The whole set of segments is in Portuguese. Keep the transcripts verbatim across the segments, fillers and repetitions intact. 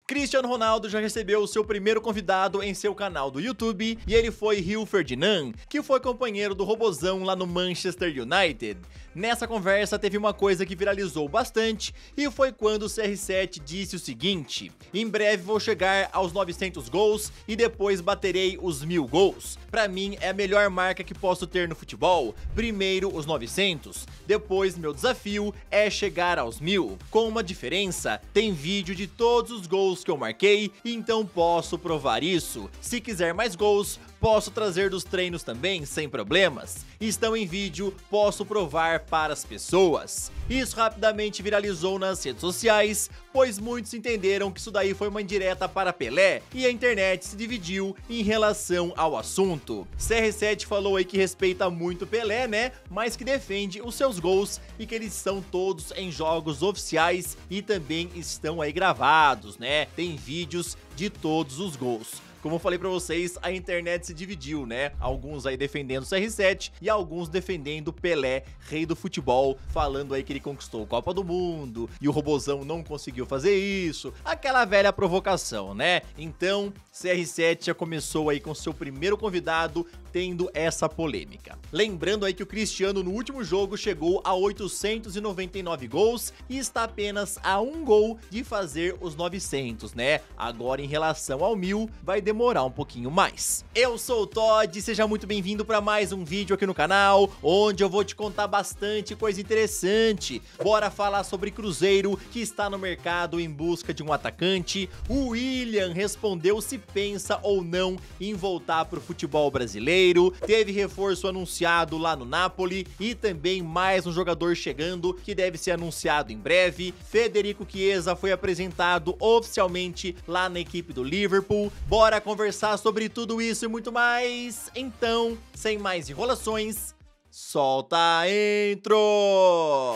Cristiano Ronaldo já recebeu o seu primeiro convidado em seu canal do YouTube e ele foi Rio Ferdinand, que foi companheiro do Robozão lá no Manchester United. Nessa conversa teve uma coisa que viralizou bastante e foi quando o C R sete disse o seguinte: em breve vou chegar aos novecentos gols e depois baterei os mil gols. Pra mim é a melhor marca que posso ter no futebol. Primeiro os novecentos, depois meu desafio é chegar aos mil. Com uma diferença, tem vídeo de todos os gols que eu marquei, então posso provar isso. Se quiser mais gols, posso trazer dos treinos também, sem problemas. Estão em vídeo, posso provar para as pessoas. Isso rapidamente viralizou nas redes sociais, pois muitos entenderam que isso daí foi uma indireta para Pelé e a internet se dividiu em relação ao assunto. C R sete falou aí que respeita muito Pelé, né, mas que defende os seus gols e que eles são todos em jogos oficiais e também estão aí gravados, né, tem vídeos de todos os gols. Como eu falei pra vocês, a internet se dividiu, né? Alguns aí defendendo o C R sete e alguns defendendo Pelé, rei do futebol, falando aí que ele conquistou a Copa do Mundo e o Robozão não conseguiu fazer isso. Aquela velha provocação, né? Então, C R sete já começou aí com seu primeiro convidado tendo essa polêmica. Lembrando aí que o Cristiano no último jogo chegou a oitocentos e noventa e nove gols e está apenas a um gol de fazer os novecentos, né? Agora em relação ao mil, vai demorar um pouquinho mais. Eu sou o Todd, seja muito bem-vindo para mais um vídeo aqui no canal, onde eu vou te contar bastante coisa interessante. Bora falar sobre Cruzeiro, que está no mercado em busca de um atacante. O Willian respondeu se pensa ou não em voltar para o futebol brasileiro. Teve reforço anunciado lá no Napoli e também mais um jogador chegando que deve ser anunciado em breve. Federico Chiesa foi apresentado oficialmente lá na equipe do Liverpool. Bora conversar sobre tudo isso e muito mais. Então, sem mais enrolações, solta a intro!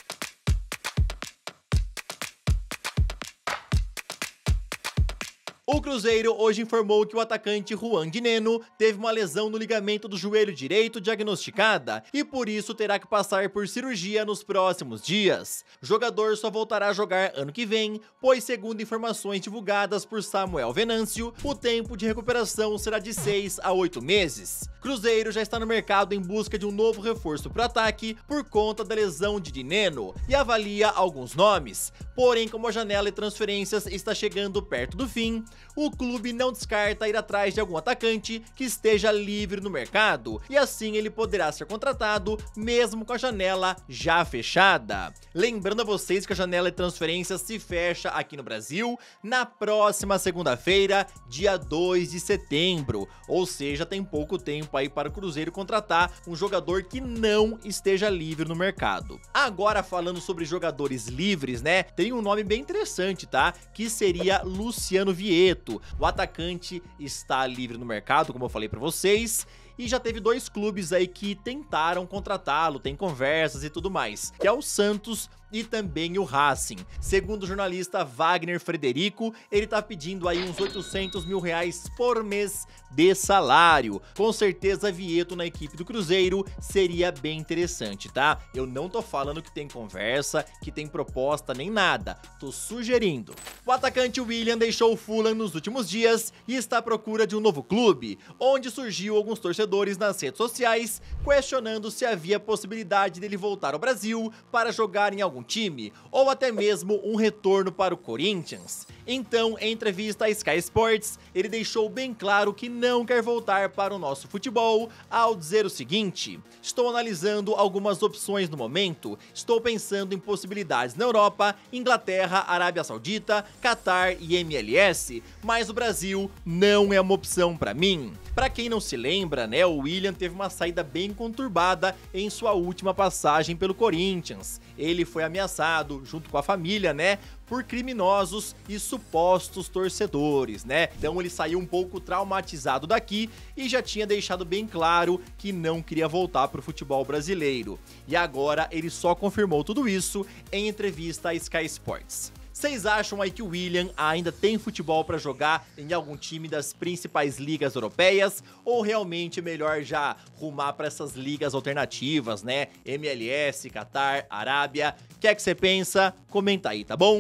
O Cruzeiro hoje informou que o atacante Juan Dinenno teve uma lesão no ligamento do joelho direito diagnosticada e por isso terá que passar por cirurgia nos próximos dias. O jogador só voltará a jogar ano que vem, pois segundo informações divulgadas por Samuel Venâncio, o tempo de recuperação será de seis a oito meses. Cruzeiro já está no mercado em busca de um novo reforço para o ataque por conta da lesão de Dinenno e avalia alguns nomes. Porém, como a janela de transferências está chegando perto do fim, o clube não descarta ir atrás de algum atacante que esteja livre no mercado e assim ele poderá ser contratado mesmo com a janela já fechada. Lembrando a vocês que a janela de transferências se fecha aqui no Brasil na próxima segunda-feira, dia dois de setembro, ou seja, tem pouco tempo aí para o Cruzeiro contratar um jogador que não esteja livre no mercado. Agora falando sobre jogadores livres, né, tem um nome bem interessante, tá? Que seria Luciano Vietto. O atacante está livre no mercado, como eu falei pra vocês, e já teve dois clubes aí que tentaram contratá-lo, tem conversas e tudo mais, que é o Santos e também o Racing. Segundo o jornalista Wagner Frederico, ele tá pedindo aí uns oitocentos mil reais por mês de salário. Com certeza Vietto na equipe do Cruzeiro seria bem interessante, tá? Eu não tô falando que tem conversa, que tem proposta nem nada, tô sugerindo. O atacante Willian deixou o Fulham nos últimos dias e está à procura de um novo clube, onde surgiu alguns torcedores nas redes sociais questionando se havia possibilidade dele voltar ao Brasil para jogar em algum time, ou até mesmo um retorno para o Corinthians. Então, em entrevista à Sky Sports, ele deixou bem claro que não quer voltar para o nosso futebol, ao dizer o seguinte: estou analisando algumas opções no momento, estou pensando em possibilidades na Europa, Inglaterra, Arábia Saudita, Catar e M L S, mas o Brasil não é uma opção para mim. Pra quem não se lembra, né, o Willian teve uma saída bem conturbada em sua última passagem pelo Corinthians. Ele foi ameaçado, junto com a família, né, por criminosos e supostos torcedores, né? Então ele saiu um pouco traumatizado daqui e já tinha deixado bem claro que não queria voltar pro futebol brasileiro. E agora ele só confirmou tudo isso em entrevista à Sky Sports. Vocês acham aí que o Willian ainda tem futebol para jogar em algum time das principais ligas europeias? Ou realmente é melhor já rumar para essas ligas alternativas, né? M L S, Catar, Arábia. O que é que você pensa? Comenta aí, tá bom?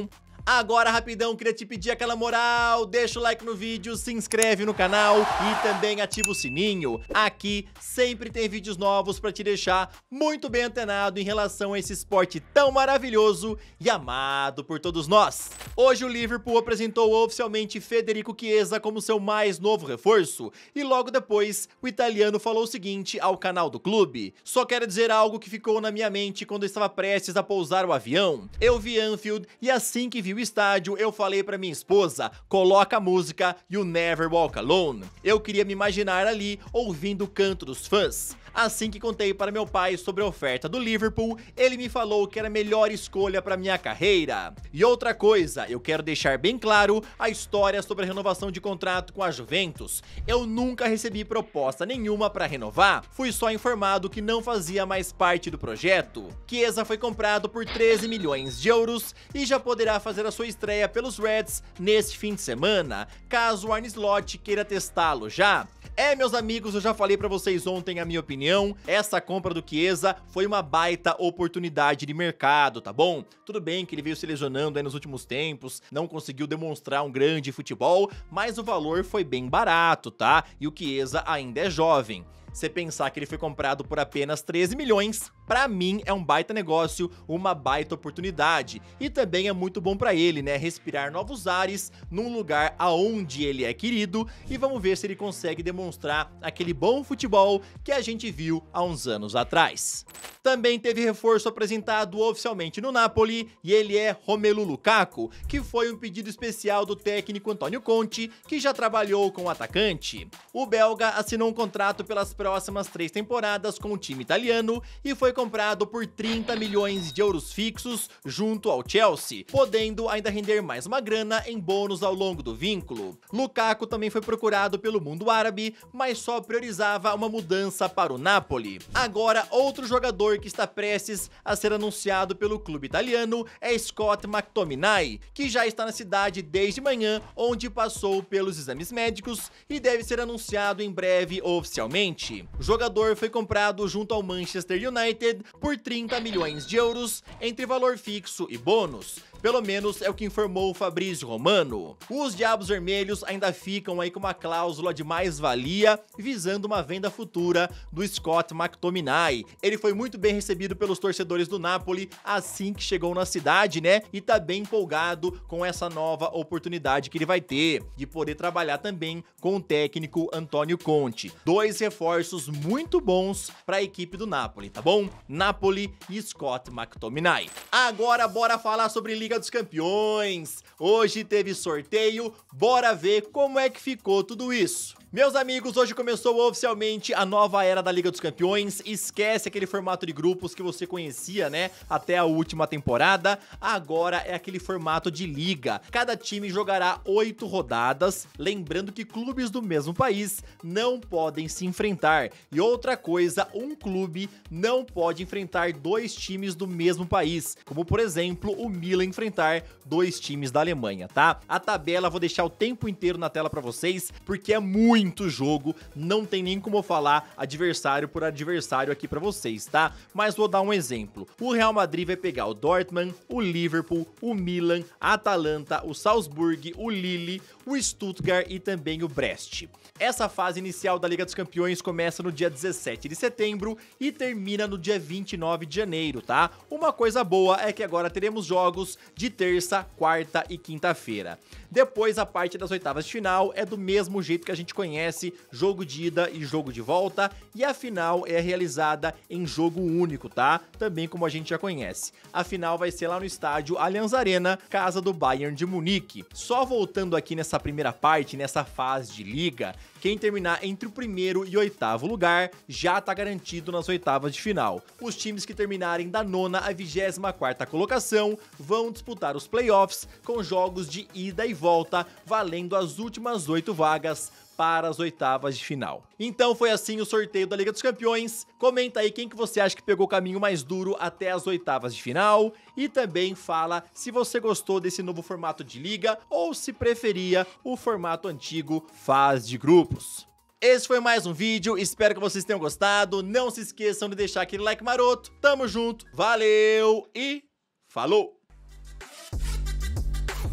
Agora, rapidão, queria te pedir aquela moral, deixa o like no vídeo, se inscreve no canal e também ativa o sininho. Aqui sempre tem vídeos novos pra te deixar muito bem antenado em relação a esse esporte tão maravilhoso e amado por todos nós. Hoje o Liverpool apresentou oficialmente Federico Chiesa como seu mais novo reforço e logo depois o italiano falou o seguinte ao canal do clube: só quero dizer algo que ficou na minha mente quando eu estava prestes a pousar o avião. Eu vi Anfield e assim que vi o estádio, eu falei pra minha esposa, coloca a música You Never Walk Alone. Eu queria me imaginar ali, ouvindo o canto dos fãs. Assim que contei para meu pai sobre a oferta do Liverpool, ele me falou que era a melhor escolha para minha carreira. E outra coisa, eu quero deixar bem claro a história sobre a renovação de contrato com a Juventus. Eu nunca recebi proposta nenhuma para renovar, fui só informado que não fazia mais parte do projeto. Chiesa foi comprado por treze milhões de euros e já poderá fazer a sua estreia pelos Reds neste fim de semana, caso o Arne Slot queira testá-lo já. É, meus amigos, eu já falei pra vocês ontem a minha opinião, essa compra do Chiesa foi uma baita oportunidade de mercado, tá bom? Tudo bem que ele veio se lesionando aí nos últimos tempos, não conseguiu demonstrar um grande futebol, mas o valor foi bem barato, tá? E o Chiesa ainda é jovem. Você pensar que ele foi comprado por apenas treze milhões, pra mim é um baita negócio, uma baita oportunidade. E também é muito bom pra ele, né, respirar novos ares num lugar aonde ele é querido e vamos ver se ele consegue demonstrar aquele bom futebol que a gente viu há uns anos atrás. Também teve reforço apresentado oficialmente no Napoli e ele é Romelu Lukaku, que foi um pedido especial do técnico Antonio Conte, que já trabalhou com o atacante. O belga assinou um contrato pelas próximas três temporadas com o time italiano e foi comprado por trinta milhões de euros fixos junto ao Chelsea, podendo ainda render mais uma grana em bônus ao longo do vínculo. Lukaku também foi procurado pelo mundo árabe, mas só priorizava uma mudança para o Napoli. Agora, outro jogador que está prestes a ser anunciado pelo clube italiano é Scott McTominay, que já está na cidade desde manhã, onde passou pelos exames médicos e deve ser anunciado em breve oficialmente. O jogador foi comprado junto ao Manchester United por trinta milhões de euros entre valor fixo e bônus. Pelo menos é o que informou o Fabrício Romano. Os Diabos Vermelhos ainda ficam aí com uma cláusula de mais-valia visando uma venda futura do Scott McTominay. Ele foi muito bem recebido pelos torcedores do Napoli assim que chegou na cidade, né? E tá bem empolgado com essa nova oportunidade que ele vai ter de poder trabalhar também com o técnico Antonio Conte. Dois reforços muito bons para a equipe do Napoli, tá bom? Napoli e Scott McTominay. Agora bora falar sobre Liga dos Campeões. Hoje teve sorteio, bora ver como é que ficou tudo isso. Meus amigos, hoje começou oficialmente a nova era da Liga dos Campeões. Esquece aquele formato de grupos que você conhecia, né, até a última temporada. Agora é aquele formato de liga. Cada time jogará oito rodadas, lembrando que clubes do mesmo país não podem se enfrentar. E outra coisa, um clube não pode enfrentar dois times do mesmo país, como por exemplo o Milan enfrentar dois times da Alemanha, tá? A tabela eu vou deixar o tempo inteiro na tela pra vocês, porque é muito muito jogo, não tem nem como eu falar adversário por adversário aqui pra vocês, tá? Mas vou dar um exemplo. O Real Madrid vai pegar o Dortmund, o Liverpool, o Milan, a Atalanta, o Salzburg, o Lille, o Stuttgart e também o Brest. Essa fase inicial da Liga dos Campeões começa no dia dezessete de setembro e termina no dia vinte e nove de janeiro, tá? Uma coisa boa é que agora teremos jogos de terça, quarta e quinta-feira. Depois, a parte das oitavas de final é do mesmo jeito que a gente conhece, jogo de ida e jogo de volta, e a final é realizada em jogo único, tá? Também como a gente já conhece. A final vai ser lá no estádio Allianz Arena, casa do Bayern de Munique. Só voltando aqui nessa primeira parte, nessa fase de liga, quem terminar entre o primeiro e oitavo lugar já tá garantido nas oitavas de final. Os times que terminarem da nona à vigésima quarta colocação vão disputar os playoffs com jogos de ida e volta, valendo as últimas oito vagas para as oitavas de final. Então foi assim o sorteio da Liga dos Campeões. Comenta aí quem que você acha que pegou o caminho mais duro até as oitavas de final e também fala se você gostou desse novo formato de liga ou se preferia o formato antigo fase de grupos. Esse foi mais um vídeo, espero que vocês tenham gostado. Não se esqueçam de deixar aquele like maroto. Tamo junto, valeu e falou!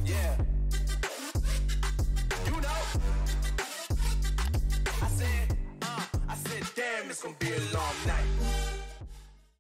it's gonna be a long night.